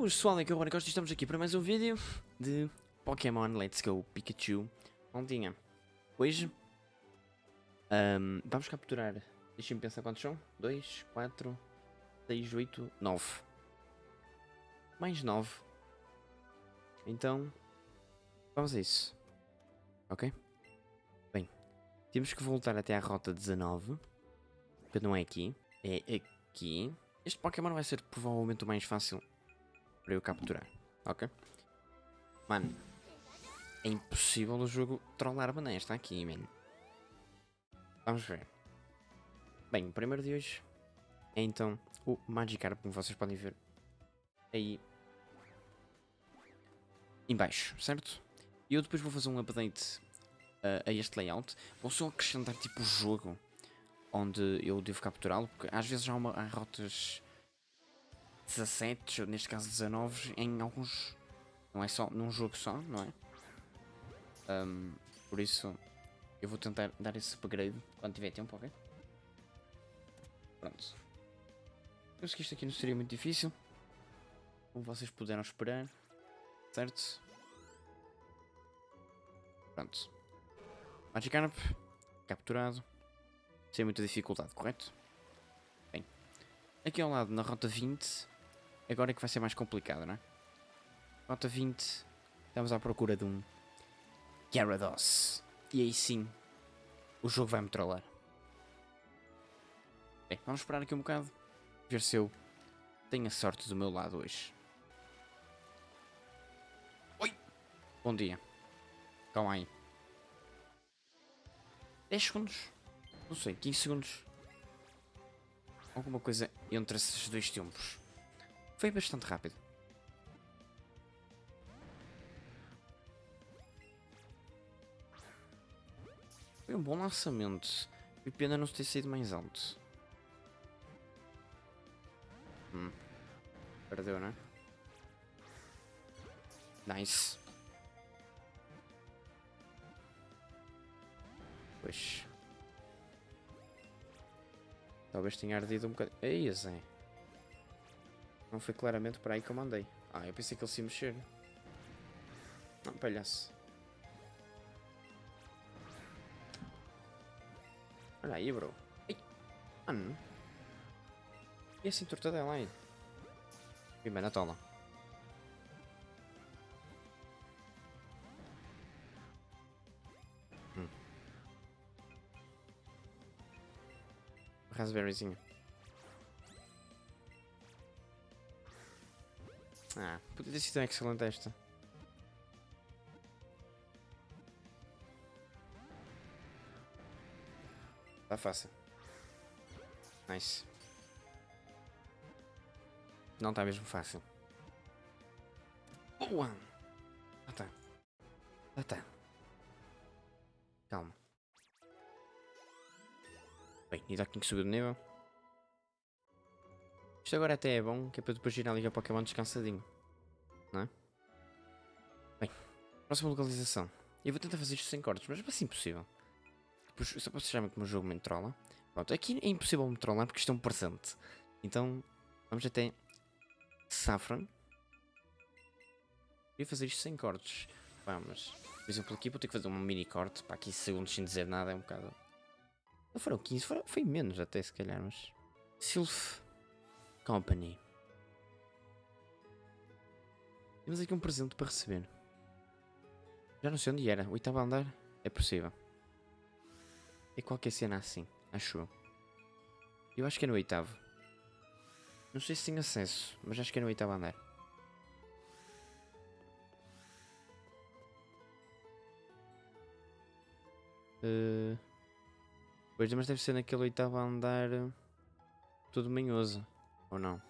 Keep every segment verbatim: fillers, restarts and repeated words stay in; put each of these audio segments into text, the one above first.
Boas pessoal, é que eu agora gosto e estamos aqui para mais um vídeo de Pokémon Let's Go Pikachu. Ondinha. Hoje um, vamos capturar, deixem-me pensar quantos são, dois, quatro, seis, oito, nove. Mais nove. Então, vamos a isso. Ok? Bem, temos que voltar até à rota dezanove, que não é aqui, é aqui. Este Pokémon vai ser provavelmente o mais fácil para eu capturar, ok? Mano, é impossível o jogo trollar-me nesta aqui, mano. Vamos ver. Bem, o primeiro de hoje é então o Magikarp, como vocês podem ver aí em baixo, certo? E eu depois vou fazer um update uh, a este layout. Vou só acrescentar tipo o jogo onde eu devo capturá-lo, porque às vezes há, uma, há rotas dezassete, ou neste caso dezanove, em alguns... Não é só num jogo só, não é? Um, por isso, eu vou tentar dar esse upgrade quando tiver tempo, ok? Pronto. Penso que isto aqui não seria muito difícil, como vocês puderam esperar, certo? Pronto. Magikarp, capturado, sem muita dificuldade, correto? Bem, aqui ao lado, na rota vinte, agora é que vai ser mais complicado, não é? Rota vinte, estamos à procura de um Gyarados. E aí sim, o jogo vai me trollar. Bem, vamos esperar aqui um bocado, ver se eu tenho a sorte do meu lado hoje. Oi! Bom dia. Calma aí. dez segundos? Não sei, quinze segundos. Alguma coisa entre esses dois tempos. Foi bastante rápido. Foi um bom lançamento. Foi pena não ter saído mais alto. Hum. Perdeu, não é? Nice. Pois. Talvez tenha ardido um bocadinho. Ei, Zé. Não foi claramente para aí que eu mandei. Ah, eu pensei que ele se ia mexer. Não, palhaço. Olha aí, bro. Ei, mano. E assim torta dela aí? Vim bem na tola. Hum. Raspberryzinho. Ah, podia ter sido um excelente esta. Tá fácil. Nice. Não tá mesmo fácil. Boa! Ah tá. Ah tá. Calma. Bem, e daqui que subiu de nível. Isto agora até é bom, que é para depois ir à Liga Pokémon descansadinho. Não é? Bem, próxima localização. Eu vou tentar fazer isto sem cortes, mas é assim impossível. Depois, só para vocês saberem como o jogo me trola. Pronto, aqui é impossível me trollar porque isto é um presente. Então, vamos até Saffron. Queria fazer isto sem cortes. Vamos. Por exemplo, aqui vou ter que fazer um mini corte. Para quinze segundos sem dizer nada é um bocado... Não foram quinze, foram... foi menos até se calhar, mas... Sylph Company. Temos aqui um presente para receber. Já não sei onde era. O oitavo andar? É possível. É qualquer cena assim, acho eu. Eu acho que é no oitavo. Não sei se tenho acesso, mas acho que é no oitavo andar. Uh... Pois, mas deve ser naquele oitavo andar... Todo manhoso, ou não?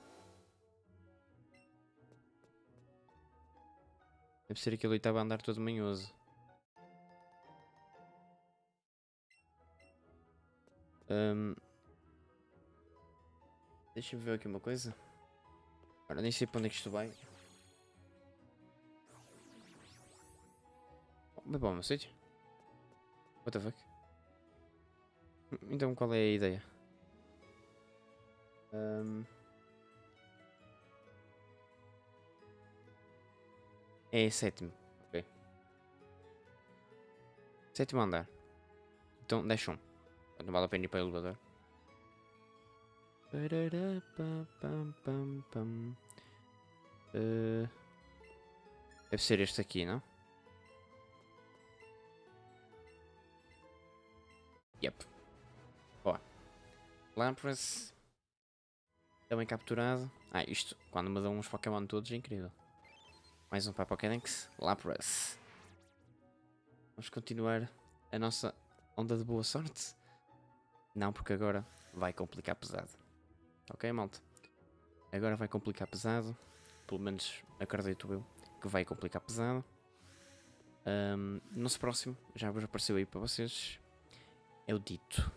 Deve ser aquele oitavo andar todo manhoso. Um... Deixa-me ver aqui uma coisa. Agora nem sei para onde é que isto vai. Vai para o meu sítio? What the fuck? Então qual é a ideia? Um... É sétimo. Ok. Sétimo andar. Então deixa um. Não vale a pena ir para o elevador. Parará, pam, pam, pam, pam. Uh, deve ser este aqui, não? Yep. Ó. Lapras. Também capturado. Ah, isto, quando me dão uns Pokémon todos, é incrível. Mais um para Pokédex. Lapras. Vamos continuar a nossa onda de boa sorte? Não, porque agora vai complicar pesado. Ok, malta? Agora vai complicar pesado. Pelo menos acredito eu que vai complicar pesado. Um, nosso próximo, já vos apareceu aí para vocês, é o Dito.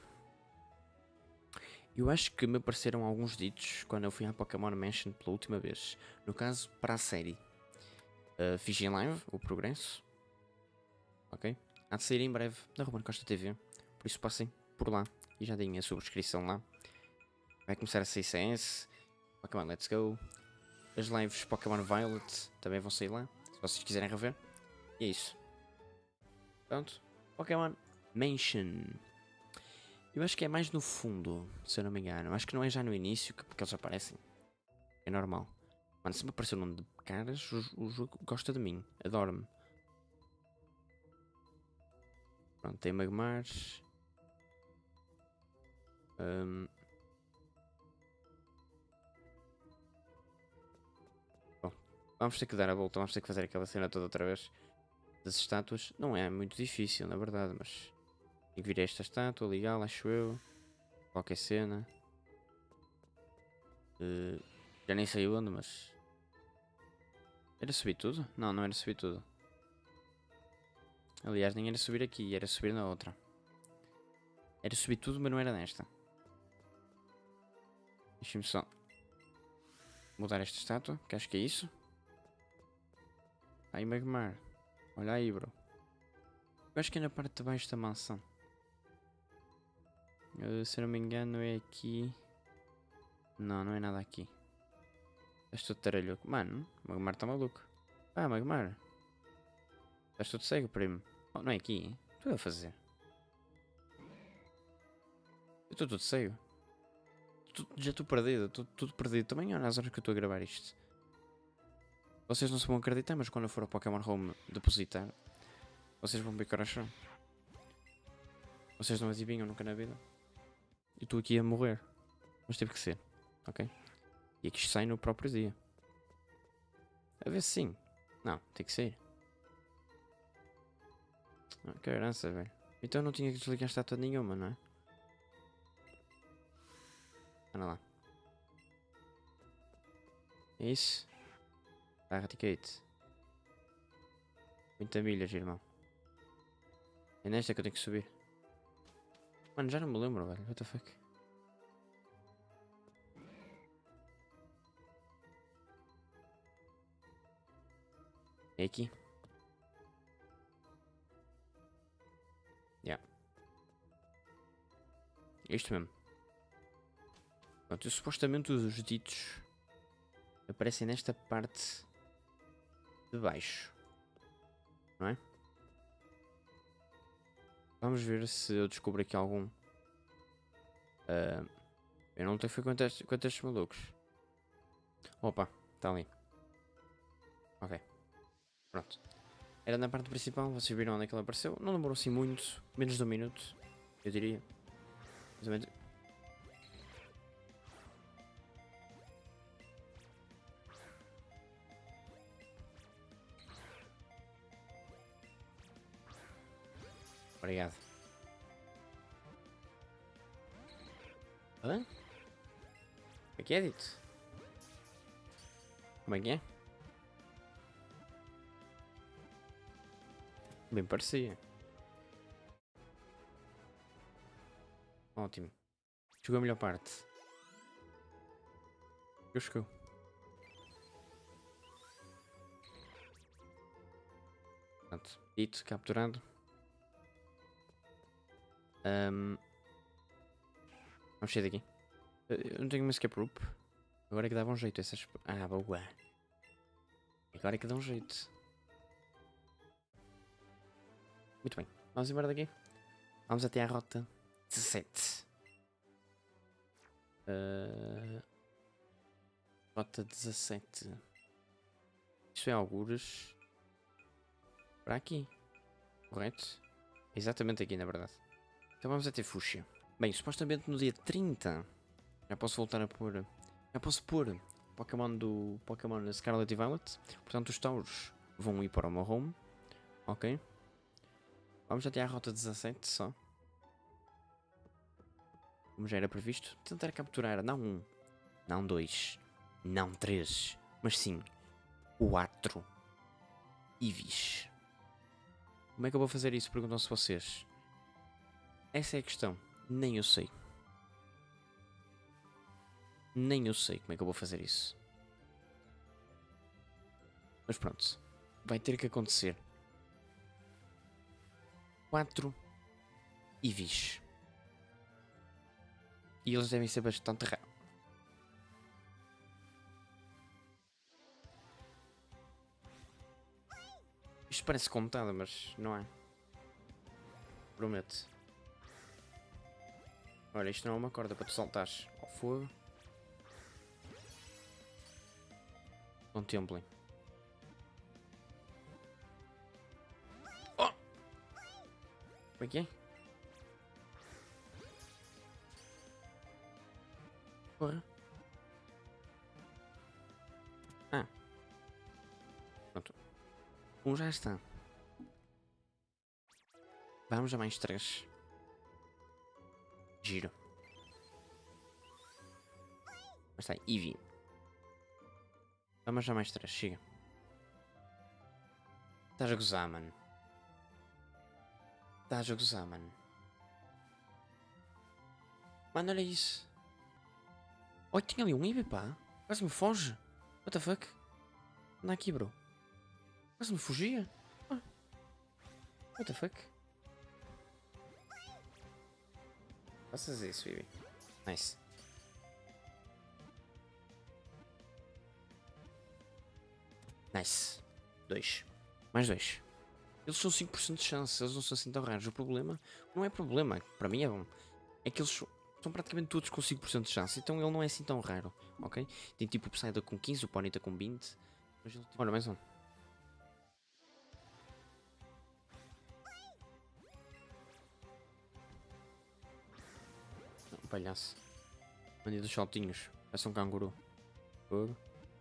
Eu acho que me apareceram alguns ditos quando eu fui à Pokémon Mansion pela última vez. No caso, para a série. Uh, fiz em live o progresso. Ok? Há de sair em breve na Ruben Costa T V. Por isso passem por lá e já deem a subscrição lá. Vai começar a sair C S, Pokémon Let's Go. As lives Pokémon Violet também vão sair lá, se vocês quiserem rever. E é isso. Pronto. Pokémon Mansion. Eu acho que é mais no fundo, se eu não me engano. Acho que não é já no início, porque eles aparecem. É normal. Mano, se me aparecer o nome de caras, o, o jogo gosta de mim. Adora-me. Pronto, tem Magmars. Um... Bom, vamos ter que dar a volta, vamos ter que fazer aquela cena toda outra vez. Das estátuas. Não é muito difícil, na verdade, mas... Tem que vir esta estátua, ligá-la, acho eu. Qualquer cena. Uh, já nem sei onde, mas... Era subir tudo? Não, não era subir tudo. Aliás, nem era subir aqui, era subir na outra. Era subir tudo, mas não era nesta. Deixa-me só mudar esta estátua, que acho que é isso. Aí, Magmar. Olha aí, bro. Eu acho que é na parte de baixo da mansão. Uh, se eu não me engano é aqui. Não, não é nada aqui. Estás todo taralhoco. Mano, o Magmar está maluco. Ah, Magmar. Estás todo cego, primo. Oh, não é aqui, hein? O que eu a fazer? Eu estou todo cego. Tô, já estou perdido, estou tudo perdido. Também olha as horas que eu estou a gravar isto. Vocês não se vão acreditar, mas quando eu for ao Pokémon Home depositar, vocês vão ver que horas são. Vocês não adivinham nunca na vida. Eu estou aqui a morrer. Mas teve que ser, ok? E aqui sai no próprio dia. A ver se sim. Não, tem que ser. Ah, que herança, velho. Então eu não tinha que desligar a estátua nenhuma, não é? Anda lá. É isso? Ah, Raticate. Muita milhas, irmão. É nesta que eu tenho que subir. Mano, já não me lembro, velho. What the fuck? É aqui? Yeah. É isto mesmo. Pronto, supostamente os ditos aparecem nesta parte de baixo. Não é? Vamos ver se eu descubro aqui algum. Uh, eu não tenho foi quanto estes, quanto estes malucos. Opa, está ali. Ok. Pronto. Era na parte principal, vocês viram onde é que ele apareceu. Não demorou assim muito, menos de um minuto, eu diria. Mais ou menos. Obrigado. Hã? Como é que é dito? Como é que é? Bem parecia. Ótimo. Chegou a melhor parte. Eu chegou. Pronto. Dito, capturado. Um... Vamos sair daqui. Eu não tenho uma escape rope. Agora é que dava um jeito essas... Ah, boa. Agora é que dá um jeito. Muito bem. Vamos embora daqui. Vamos até à rota dezassete. Uh... Rota dezassete. Isto é algures. Para aqui. Correto? Exatamente aqui, na verdade. Então vamos até Fúcsia. Bem, supostamente no dia trinta já posso voltar a pôr. Já posso pôr Pokémon do Pokémon Scarlet e Violet. Portanto, os Tauros vão ir para o meu home. Ok. Vamos até à rota dezassete só. Como já era previsto. Tentar capturar não um, não dois, não três, mas sim quatro Eevees. Como é que eu vou fazer isso? Perguntam-se vocês. Essa é a questão. Nem eu sei. Nem eu sei como é que eu vou fazer isso. Mas pronto. Vai ter que acontecer. Quatro Eevees. E eles devem ser bastante raros. Isto parece contado, mas não é. Prometo. Olha, isto não é uma corda para tu saltares ao fogo. Contemplem. Oh! Como é que é? Porra. Ah. Pronto. Um já está. Vamos a mais três. Giro. Mas está, Eevee. Vamos a mais três, chega. Estás a gozar, mano. Estás a gozar, mano. Mano, olha isso. Olha, tinha ali um Eevee, pá. Quase me foge. What the fuck? Anda aqui, bro. Quase me fugia. Ah. What the fuck? Faças isso, Eevee. Nice. Nice. Dois. Mais dois. Eles são cinco por cento de chance. Eles não são assim tão raros. O problema não é problema. Para mim é bom. É que eles são praticamente todos com cinco por cento de chance. Então ele não é assim tão raro. Ok? Tem tipo o Psyduck com quinze, o Ponyta com vinte. Mas ele... Olha, mais um. Um palhaço. Mania dos saltinhos. Parece um canguru. Fogo.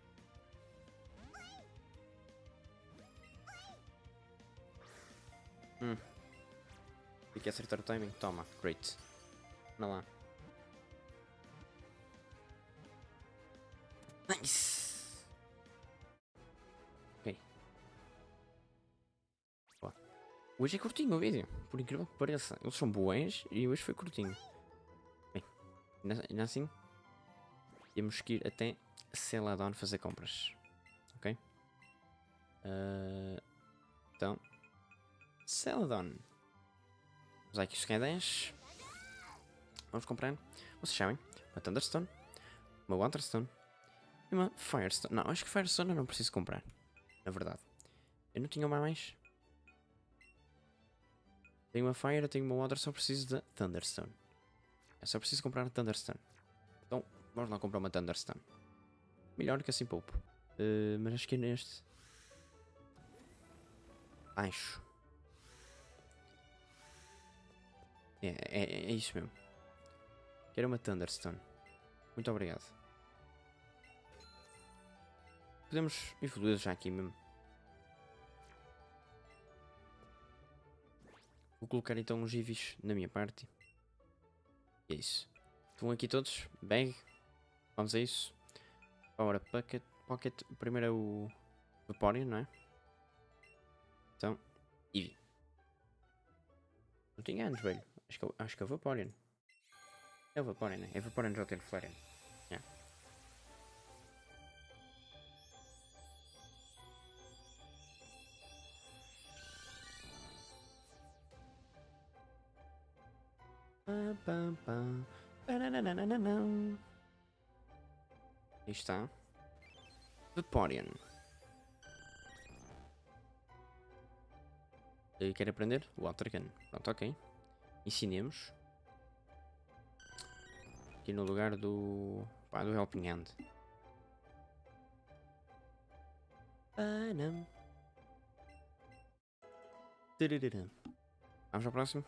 Hum. Tem que acertar o timing. Toma. Great. Anda lá. Nice. Ok. Boa. Hoje é curtinho o vídeo. Por incrível que pareça. Eles são bons e hoje foi curtinho. Bem. Ainda assim. Temos que ir até Celadon fazer compras. Ok? Uh, então. Celadon. Vamos aqui os dez. Vamos comprar. Vocês sabem. Uma Thunderstone. Uma Waterstone. E uma Firestone. Não, acho que Firestone eu não preciso comprar. Na verdade. Eu não tinha uma a mais. Tenho uma Fire, tenho uma Water, só preciso da Thunderstone. Eu só preciso comprar a Thunderstone. Então, vamos lá comprar uma Thunderstone. Melhor que assim pouco. Uh, mas acho que é neste. Acho. É, é, é isso mesmo. Quero uma Thunderstone. Muito obrigado. Podemos evoluir já aqui mesmo. Vou colocar então uns Eevees na minha parte. E é isso. Estão aqui todos. Bag. Vamos a isso. Ora, Pocket. Pocket. Primeiro é o Vaporeon, não é? Então, Eevee. Não tinha anos, velho. Acho que, acho que é o Vaporeon. É o Vaporeon, né? É o Vaporeon já ter Flareon. Yeah. Aí está. Vaporeon. Uh, quer aprender? Water Gun. Pronto, ok. Ensinemos. Aqui no lugar do... Pá, do Helping Hand. Panam. Vamos ao próximo.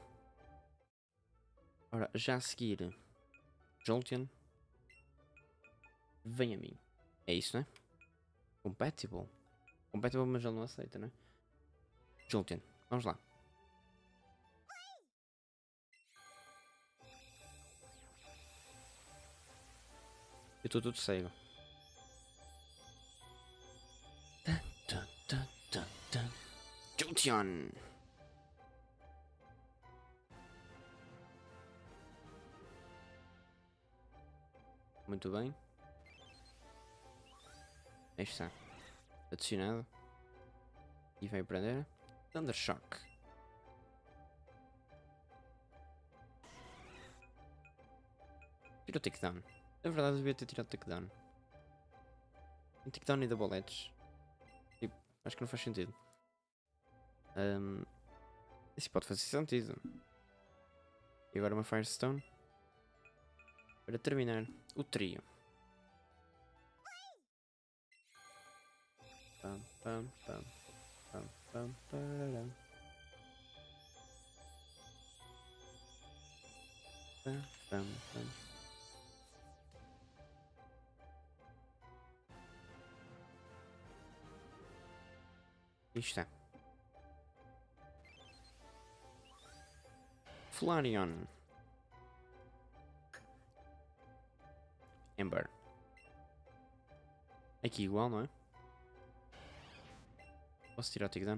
Ora, já a seguir... Jolteon. Vem a mim. É isso, né? Compatible. Compatible, mas ele não aceita, né? Jolteon. Vamos lá. Eu estou tudo cego. Jolteon. Muito bem. Aí está. Adicionado. E vai aprender. Thundershock. Tira o takedown. Na verdade devia ter tirado o takedown. Um takedown e double edge. Tipo, acho que não faz sentido. Um, isso pode fazer sentido. E agora uma Firestone. Para terminar o trio. Pam, pam, pam, pam, pam, pararam. Pam, pam, pam. E está. Flareon. Ember. Aqui igual, não é? Posso tirar o takedown?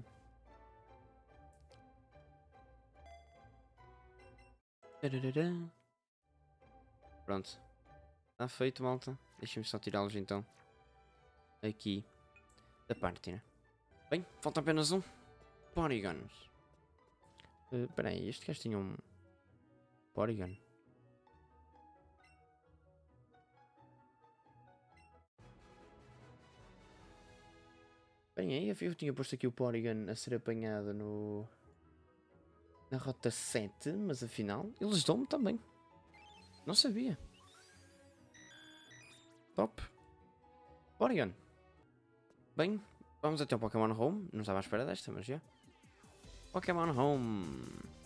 Pronto. Está feito, malta. Deixem-me só tirá-los então. Aqui. Da página. Bem, falta apenas um. Porygon. Espera uh, aí, este gajo tinha um... Porygon. Bem, aí eu tinha posto aqui o Porygon a ser apanhado no... Na rota sete, mas afinal eles dão-me também. Não sabia. Top. Porygon. Bem, vamos até o Pokémon Home. Não estava à espera desta, mas já. Pokémon Home.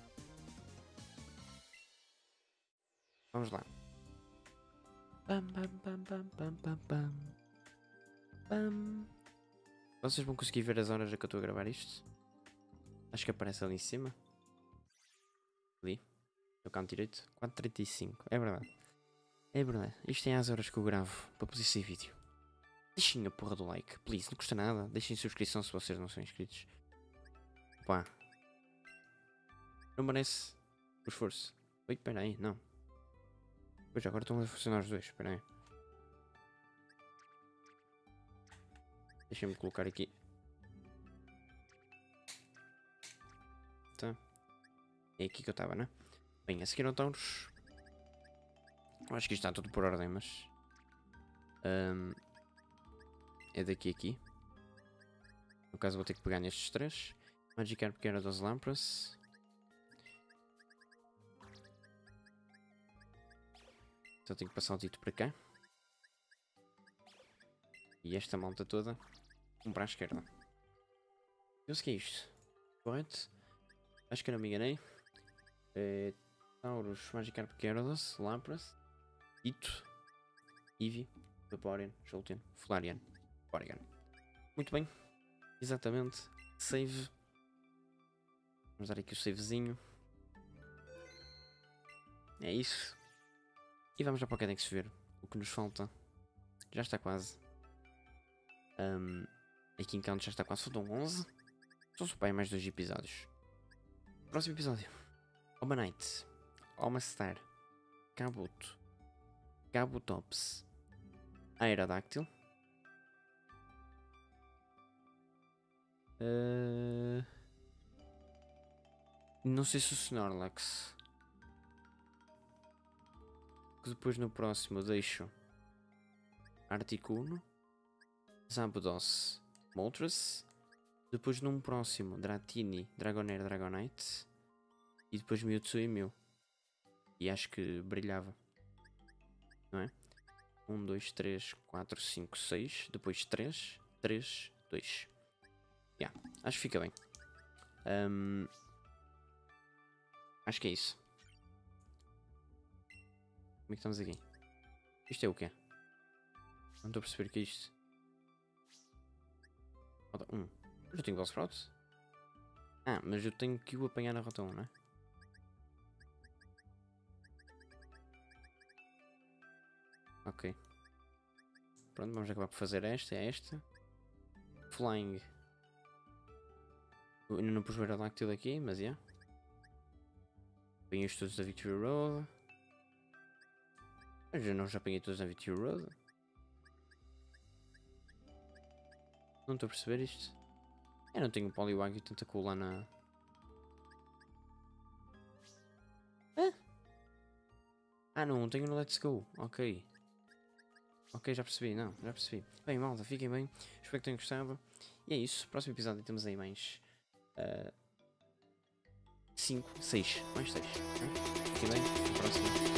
Vamos lá. Pam, pam, pam, pam, pam, pam, pam. Pam. Vocês vão conseguir ver as horas a que eu estou a gravar isto? Acho que aparece ali em cima. Ali. No canto direito. quatro e trinta e cinco. É verdade. É verdade. Isto é as horas que eu gravo para fazer esse vídeo. Deixem a porra do like. Please. Não custa nada. Deixem subscrição se vocês não são inscritos. Pá. Não merece o esforço. Oi, espera aí. Não. Pois agora estão a funcionar os dois. Espera aí. Deixa-me colocar aqui. Tá. É aqui que eu estava, né? Bem, a seguir ao Taurus. Eu acho que isto está tudo por ordem, mas... Um, é daqui a aqui. No caso vou ter que pegar nestes três. Magikarp que era dos Lapras. Só tenho que passar o dito para cá. E esta malta toda. Um para a esquerda. Eu sei que é isto. Correto? Acho que eu não me enganei. É, Taurus, Magikarp, Gyarados, Lapras, Ditto, Eevee, Vaporeon, Jolteon, Flareon, Porygon. Muito bem. Exatamente. Save. Vamos dar aqui o savezinho. É isso. E vamos ao Pokédex ver o que nos falta. Já está quase. Um, aqui em Count já está quase. Faltam onze. Só se pai mais dois episódios. Próximo episódio. Omanite. Omastar. Kabuto. Kabutops. Aerodactyl. Uh... Não sei se o Snorlax. Que depois no próximo deixo Articuno, Zapdos, Moltres Depois num próximo, Dratini, Dragonair, Dragonite. E depois Mewtwo e Mew. E acho que brilhava. Não é? um, dois, três, quatro, cinco, seis. Depois três, três, dois. Yeah, acho que fica bem. Um, acho que é isso. Como é que estamos aqui? Isto é o quê? Não estou a perceber o que é isto. Rota um. Mas eu tenho Bellsprout? Ah, mas eu tenho que o apanhar na rota um, não é? Ok. Pronto, vamos acabar por fazer esta, é esta. Flying. Eu ainda não pus o Aerodactyl aqui, mas é. Yeah. Apanhei os todos da Victory Road. Mas eu não já apanhei todos na Victory Road. Não estou a perceber isto. Eu não tenho o Poliwag e Tentacool lá na... Ah? Ah não, tenho no Let's Go. Ok. Ok, já percebi, não, já percebi. Bem, malta, fiquem bem. Espero que tenham gostado. E é isso. Próximo episódio temos aí mais... cinco, seis. Mais seis. Okay? Fiquem bem. Até a próxima.